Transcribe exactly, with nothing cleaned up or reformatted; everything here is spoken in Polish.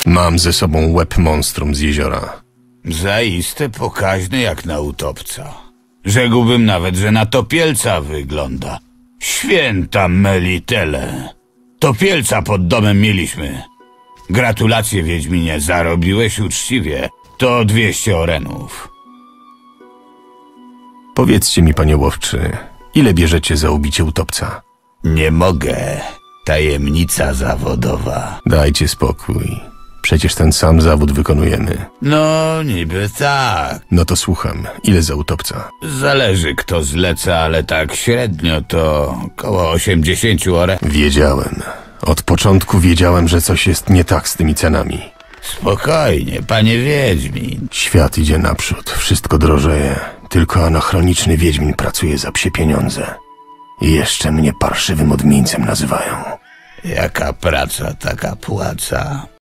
Mam ze sobą łeb monstrum z jeziora. Zaiste pokaźny jak na utopca. Rzekłbym nawet, że na topielca wygląda. Święta Melitele. Topielca pod domem mieliśmy. Gratulacje, Wiedźminie, zarobiłeś uczciwie. To dwieście orenów. Powiedzcie mi, panie łowczy, ile bierzecie za ubicie utopca? Nie mogę. Tajemnica zawodowa. Dajcie spokój. Przecież ten sam zawód wykonujemy. No, niby tak. No to słucham. Ile za utopca? Zależy kto zleca, ale tak średnio to koło osiemdziesięciu oren. Wiedziałem. Od początku wiedziałem, że coś jest nie tak z tymi cenami. Spokojnie, panie Wiedźmin. Świat idzie naprzód, wszystko drożeje. Tylko anachroniczny Wiedźmin pracuje za psie pieniądze. I jeszcze mnie parszywym odmieńcem nazywają. Jaka praca, taka płaca.